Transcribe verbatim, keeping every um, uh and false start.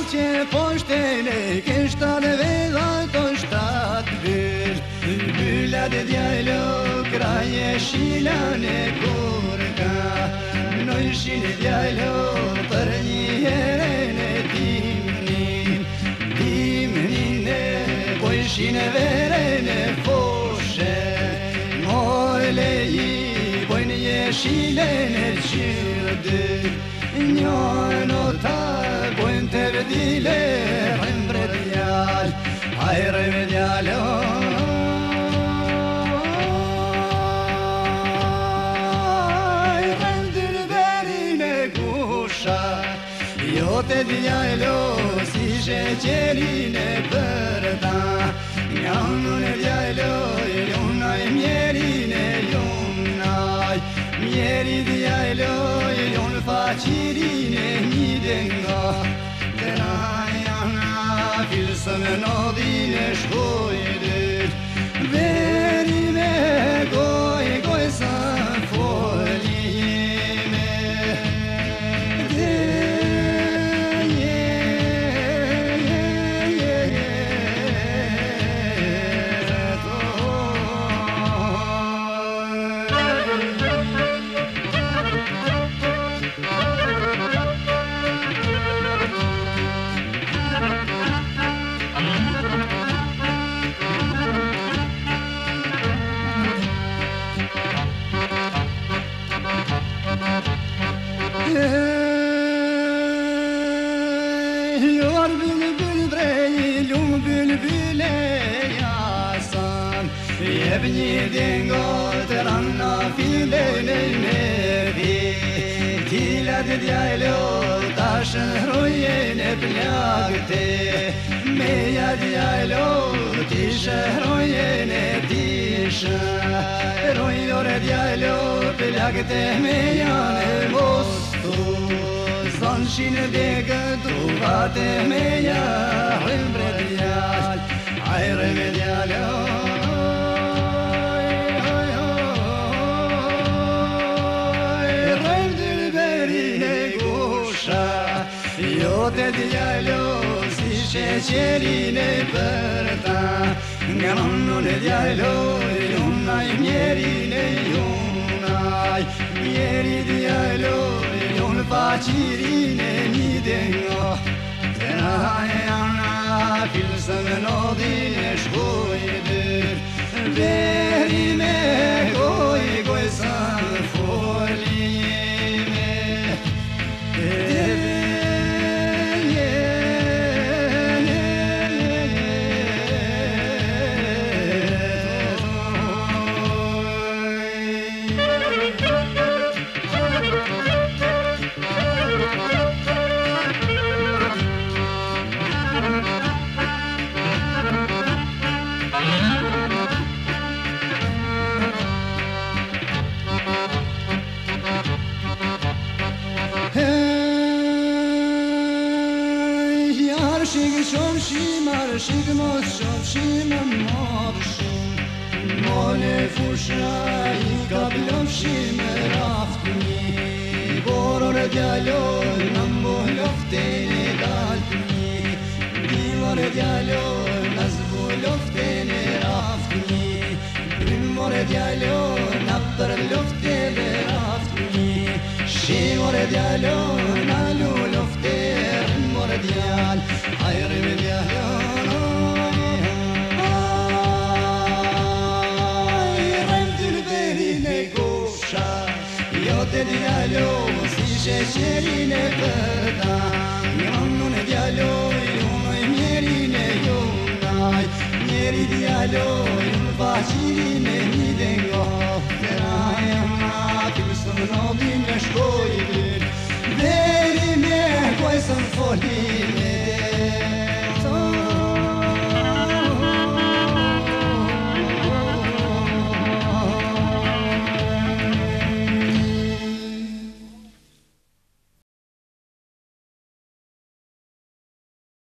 që poshtene kështar vedha të shtatë vyrt Byllat e djajlo kraje shilane kur ka Nojshin e djajlo për një herën e timnin Timnin e pojshin e verën e foshe Mojle i pojnë jeshilen e qyrë Njën o ta pojnë të vdile Rëmbre djall, hajre me djall Rëmdil verin e kusha Jo të djallo si sheqerin e përta Njënën e djallo Junaj mjerin e junaj Mjeri djallo Junë faqirin e një denga Të rajana Filsë me nodhin e shkojdet Veri me goj, goj sa folime Dhe je, je, je, je, to Yor bülbül brey, lum bülbüle yasan Yebni dengo teranna filene nevi Tilad djajlo tash hrojene plagte Meja djajlo tish hrojene tish Rojlore djajlo plagte mejane mostu Zanshin degë truvate me ja Rëmbre djall, hajre me djall Rëmdil verin e kusha Jo të djallo si sheqerin e përta Nga nënën e djallo Junaj mjerin e junaj Mjeri djallo Junë faqirin e një denga Të rajana Filsë me nodhin e shkojdet Veri me goj, goj sa folime Dhe Shik shom shimar, shik mos shom shimar mod shim Mole fusha I ka blom shim raftni Boror djallo nambo loftene daltni Dimor djallo nazbu loftene raftni Primor djallo napper loftene raftni Shimor djallo nalu lofter mor djall Hajre me djallo Rëmdil verin e kusha Jo të djallo si sheqerin e përta Njënën e djallo Junaj mjerin e junaj Mjeri djallo Junë faqirin e një denga